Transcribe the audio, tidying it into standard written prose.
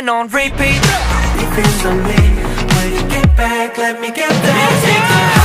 been on repeat. Depends on me. When you get back, let me get back.